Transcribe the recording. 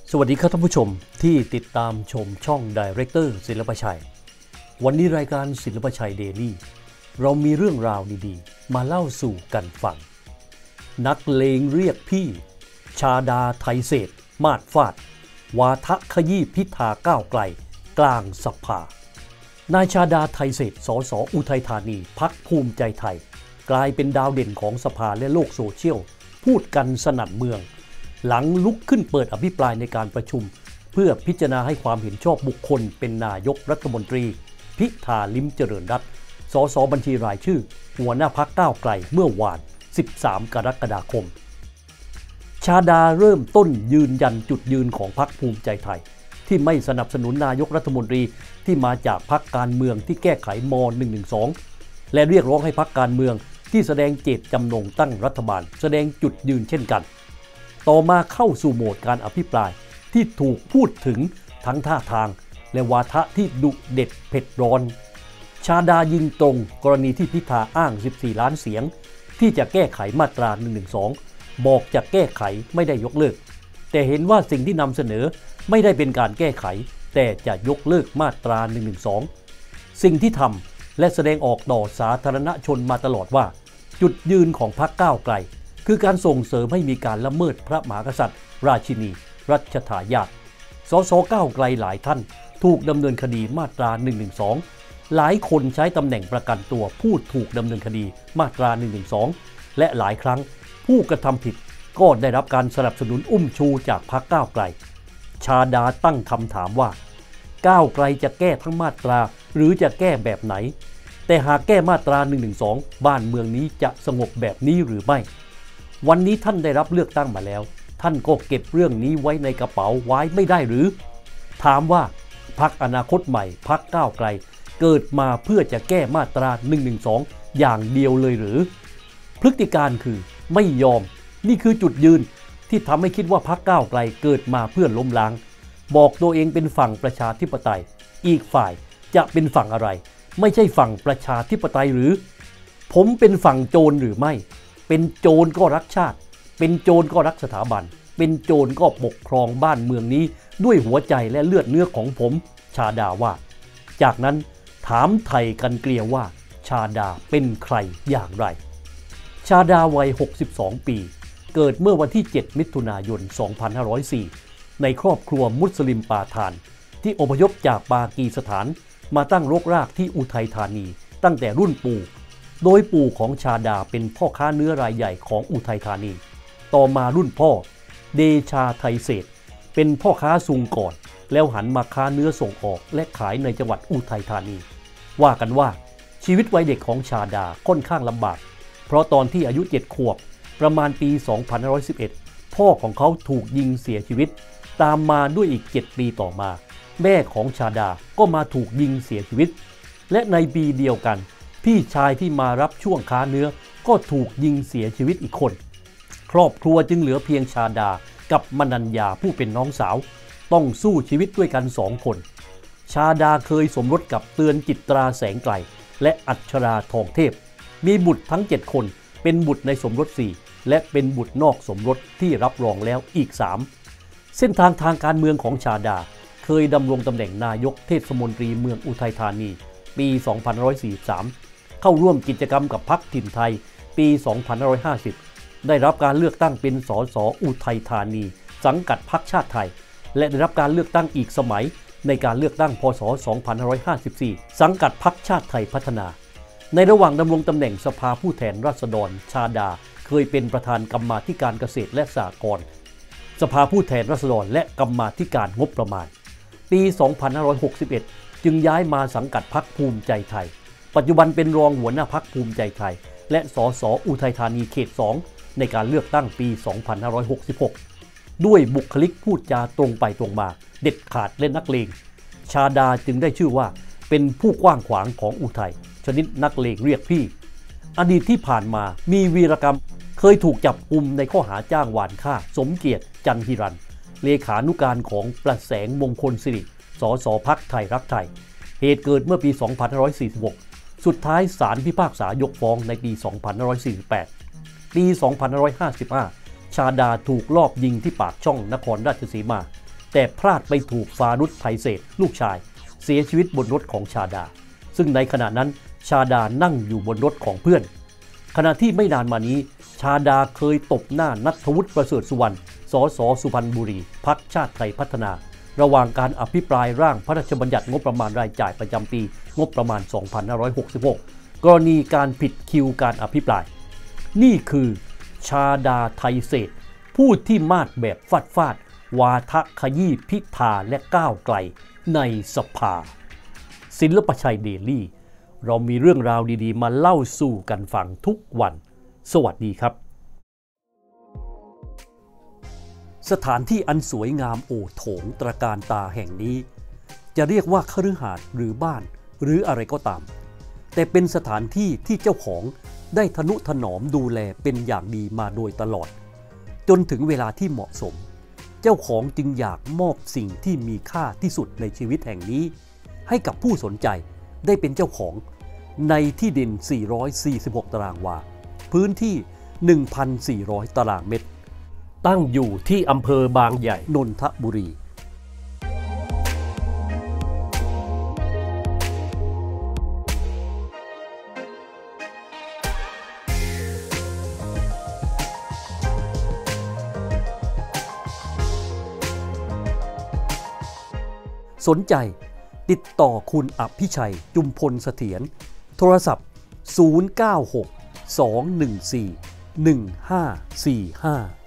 สวัสดีครับท่านผู้ชมที่ติดตามชมช่อง Director ศิลปชัยวันนี้รายการศิลปชัยเดลี่เรามีเรื่องราวดีๆมาเล่าสู่กันฟังนักเลงเรียกพี่ชาดาไทยเศรษฐ์มาดฟาดวาทะขยี้พิธาก้าวไกลกลางสภานายชาดาไทยเศรษฐ์สสอุทัยธานีพรรคภูมิใจไทยกลายเป็นดาวเด่นของสภาและโลกโซเชียลพูดกันสนั่นเมืองหลังลุกขึ้นเปิดอภิปรายในการประชุมเพื่อพิจารณาให้ความเห็นชอบบุคคลเป็นนายกรัฐมนตรีพิธาลิ้มเจริญรัตน์สสบัญชีรายชื่อหัวหน้าพรรคก้าวไกลเมื่อวาน13 กรกฎาคมชาดาเริ่มต้นยืนยันจุดยืนของพรรคภูมิใจไทยที่ไม่สนับสนุนนายกรัฐมนตรีที่มาจากพรรคการเมืองที่แก้ไขม.112 และเรียกร้องให้พรรคการเมืองที่แสดงเจตจำนงตั้งรัฐบาลแสดงจุดยืนเช่นกันต่อมาเข้าสู่โหมดการอภิปรายที่ถูกพูดถึงทั้งท่าทางและวาทะที่ดุเด็ดเผ็ดร้อนชาดายิงตรงกรณีที่พิธาอ้าง14 ล้านเสียงที่จะแก้ไขมาตรา112บอกจะแก้ไขไม่ได้ยกเลิกแต่เห็นว่าสิ่งที่นำเสนอไม่ได้เป็นการแก้ไขแต่จะยกเลิกมาตรา112สิ่งที่ทำและแสดงออกต่อสาธารณชนมาตลอดว่าจุดยืนของพรรคก้าวไกลคือการส่งเสริมให้มีการละเมิดพระมหากษัตริย์ราชินีรัชทายาทสสก้าวไกลหลายท่านถูกดำเนินคดีมาตรา112หลายคนใช้ตำแหน่งประกันตัวผู้ถูกดำเนินคดีมาตรา112และหลายครั้งผู้กระทำผิดก็ได้รับการสนับสนุนอุ้มชูจากพรรคก้าวไกลชาดาตั้งคำถามว่าก้าวไกลจะแก้ทั้งมาตราหรือจะแก้แบบไหนแต่หากแก้มาตรา112บ้านเมืองนี้จะสงบแบบนี้หรือไม่วันนี้ท่านได้รับเลือกตั้งมาแล้วท่านก็เก็บเรื่องนี้ไว้ในกระเป๋าไว้ไม่ได้หรือถามว่าพรรคอนาคตใหม่พรรคก้าวไกลเกิดมาเพื่อจะแก้มาตรา112อย่างเดียวเลยหรือพฤติการคือไม่ยอมนี่คือจุดยืนที่ทำให้คิดว่าพรรคก้าวไกลเกิดมาเพื่อล้มล้างบอกตัวเองเป็นฝั่งประชาธิปไตยอีกฝ่ายจะเป็นฝั่งอะไรไม่ใช่ฝั่งประชาธิปไตยหรือผมเป็นฝั่งโจรหรือไม่เป็นโจรก็รักชาติเป็นโจรก็รักสถาบันเป็นโจรก็ปกครองบ้านเมืองนี้ด้วยหัวใจและเลือดเนื้อของผมชาดาว่าจากนั้นถามไทยกันเกลียวว่าชาดาเป็นใครอย่างไรชาดาวัย62 ปีเกิดเมื่อวันที่7 มิถุนายน 2504ในครอบครัวมุสลิมปาฐานที่อพยพจากปากีสถานมาตั้งรกรากที่อุทัยธานีตั้งแต่รุ่นปู่โดยปู่ของชาดาเป็นพ่อค้าเนื้อรายใหญ่ของอุทัยธานีต่อมารุ่นพ่อเดชาไทยเศรษฐ์เป็นพ่อค้าซุงก่อนแล้วหันมาค้าเนื้อส่งออกและขายในจังหวัดอุทัยธานีว่ากันว่าชีวิตวัยเด็กของชาดาค่อนข้างลำบากเพราะตอนที่อายุ7 ขวบประมาณปี2511พ่อของเขาถูกยิงเสียชีวิตตามมาด้วยอีก7 ปีต่อมาแม่ของชาดาก็มาถูกยิงเสียชีวิตและในปีเดียวกันพี่ชายที่มารับช่วงค้าเนื้อก็ถูกยิงเสียชีวิตอีกคนครอบครัวจึงเหลือเพียงชาดากับมนัญญาผู้เป็นน้องสาวต้องสู้ชีวิตด้วยกัน2 คนชาดาเคยสมรสกับเตือนจิตราแสงไกลและอัชราทองเทพมีบุตรทั้ง7 คนเป็นบุตรในสมรส4และเป็นบุตรนอกสมรสที่รับรองแล้วอีก3เส้นทางการเมืองของชาดาเคยดำรงตำแหน่งนายกเทศมนตรีเมืองอุทัยธานีปี2543เข้าร่วมกิจกรรมกับพรรคถิ่นไทยปี2550ได้รับการเลือกตั้งเป็นสสอุทัยธานีสังกัดพรรคชาติไทยและได้รับการเลือกตั้งอีกสมัยในการเลือกตั้งพ.ศ. 2554สังกัดพรรคชาติไทยพัฒนาในระหว่างดำรงตำแหน่งสภาผู้แทนราษฎรชาดาเคยเป็นประธานกรรมาธิการเกษตรและสหกรณ์สภาผู้แทนราษฎรและกรรมาธิการงบประมาณปี2561จึงย้ายมาสังกัดพรรคภูมิใจไทยปัจจุบันเป็นรองหัวหน้าพรรคภูมิใจไทยและสสอุทัยธานีเขต2ในการเลือกตั้งปี2566ด้วยบุคลิกพูดจาตรงไปตรงมาเด็ดขาดและนักเลงชาดาจึงได้ชื่อว่าเป็นผู้กว้างขวางของอุทัยชนิดนักเลงเรียกพี่อดีตที่ผ่านมามีวีรกรรมเคยถูกจับกุมในข้อหาจ้างวานฆ่าสมเกียรติจันทิรันเลขานุการของประแสงมงคลสิริสสพรรคไทยรักไทยเหตุเกิดเมื่อปี2546สุดท้ายศาลพิพากษายกฟ้องในปี2548ปี2555ชาดาถูกลอบยิงที่ปากช่องนครราชสีมาแต่พลาดไปถูกฟารุษไทยเศษลูกชายเสียชีวิตบนรถของชาดาซึ่งในขณะนั้นชาดานั่งอยู่บนรถของเพื่อนขณะที่ไม่นานมานี้ชาดาเคยตบหน้าณัฐวุฒิประเสริฐสุวรรณสสสุพรรณบุรีพรรคชาติไทยพัฒนาระหว่างการอภิปรายร่างพระราชบัญญัติงบประมาณรายจ่ายประจำปีงบประมาณ 2566 กรณีการผิดคิวการอภิปรายนี่คือชาดาไทยเศษพูดที่มาดแบบฟาดวาทะขยี้พิธาและก้าวไกลในสภาศิลปชัยเดลี่เรามีเรื่องราวดีๆมาเล่าสู่กันฟังทุกวันสวัสดีครับสถานที่อันสวยงามโอโถงตระการตาแห่งนี้จะเรียกว่าคฤหาสน์หรือบ้านหรืออะไรก็ตามแต่เป็นสถานที่ที่เจ้าของได้ทนุถนอมดูแลเป็นอย่างดีมาโดยตลอดจนถึงเวลาที่เหมาะสมเจ้าของจึงอยากมอบสิ่งที่มีค่าที่สุดในชีวิตแห่งนี้ให้กับผู้สนใจได้เป็นเจ้าของในที่ดิน446ตารางวาพื้นที่ 1,400 ตารางเมตรตั้งอยู่ที่อำเภอบางใหญ่นนทบุรีสนใจติดต่อคุณอภิชัยจุมพลเสถียรโทรศัพท์096 214 1545